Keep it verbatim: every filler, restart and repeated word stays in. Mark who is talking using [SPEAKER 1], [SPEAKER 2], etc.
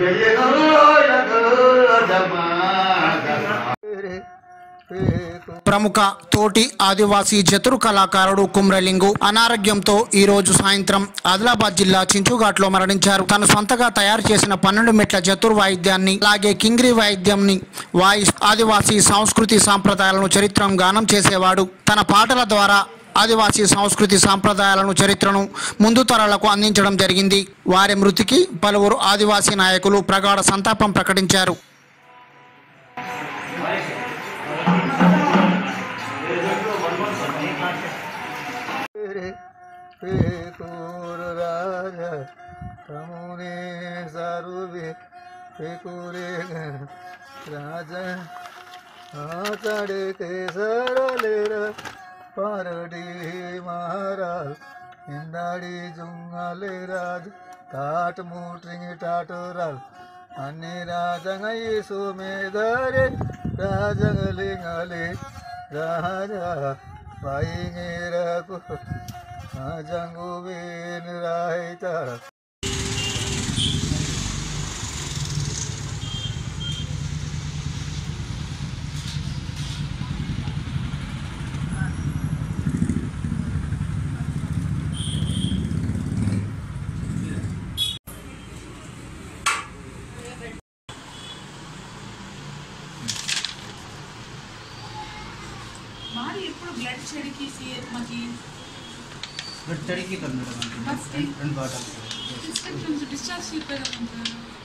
[SPEAKER 1] ప్రముఖ తోటి ఆదివాసీ చతురు కళాకారుడు కుమ్రలింగు అనారోగ్యంతో ఈ రోజు సాయంత్రం ఆదిలాబాద్ జిల్లా చించుఘాట్లో మరణించారు. తను సొంతగా తయారు చేసిన పన్నెండు మెట్ల చతుర్ వాయిద్యాన్ని అలాగే కింగ్రీ వాయిద్యంని వాయి ఆదివాసీ సంస్కృతి సాంప్రదాయాలను చరిత్రను గానం చేసేవాడు. తన పాటల ద్వారా ఆదివాసీ సంస్కృతి సాంప్రదాయాలను చరిత్రను ముందు తరాలకు అందించడం జరిగింది. వారి మృతికి పలువురు ఆదివాసీ నాయకులు ప్రగాఢ సంతాపం ప్రకటించారు.
[SPEAKER 2] पारडी महाराज इंदाड़ी जुंगाले राज ताट मूट्रिंग टाटोराल अन्य राजंगई सुमेधरे राजंगलिंगले राजा पाइंगेरकु जंगु बेन रायता
[SPEAKER 3] मारी एप्पुडु ब्लड చెడికి సిఎస్ మకి
[SPEAKER 1] బ్లడ్ చెడికి కన్నడ
[SPEAKER 3] మస్తి
[SPEAKER 1] రెండు బాటల్
[SPEAKER 3] డిస్చార్జ్ డిశ్చార్జ్ చేయకపోయారు.